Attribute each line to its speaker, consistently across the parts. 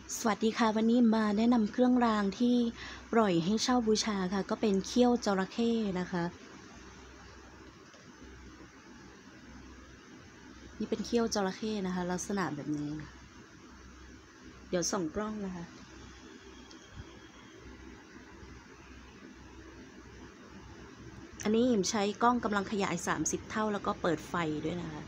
Speaker 1: สวัสดีค่ะวันนี้มาแนะนำเครื่องรางที่ปล่อยให้เช่าบูชาค่ะก็เป็นเขี้ยวจระเข้นะคะนี่เป็นเขี้ยวจระเข้นะคะลักษณะแบบนี้เดี๋ยวส่องกล้องนะคะอันนี้หิมใช้กล้องกำลังขยาย30 เท่าแล้วก็เปิดไฟด้วยนะคะ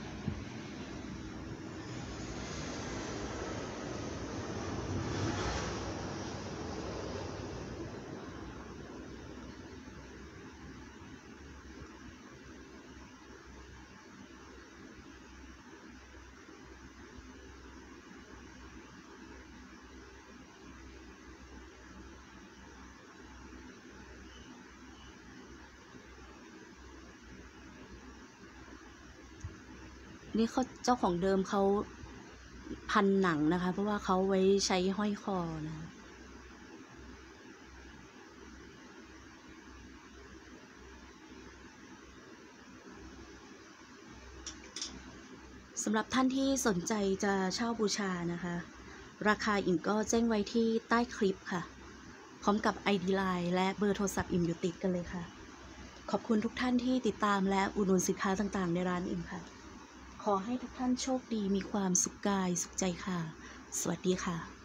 Speaker 1: นี่เขาเจ้าของเดิมเขาพันหนังนะคะเพราะว่าเขาไว้ใช้ห้อยคอนะสำหรับท่านที่สนใจจะเช่าบูชานะคะราคาอิ่มก็แจ้งไว้ที่ใต้คลิปค่ะพร้อมกับ ID Line และเบอร์โทรศัพท์อิ่มอยู่ติดกันเลยค่ะขอบคุณทุกท่านที่ติดตามและอุดหนุนสินค้าต่างๆในร้านอิ่มค่ะขอให้ทุกท่านโชคดีมีความสุขกายสุขใจค่ะสวัสดีค่ะ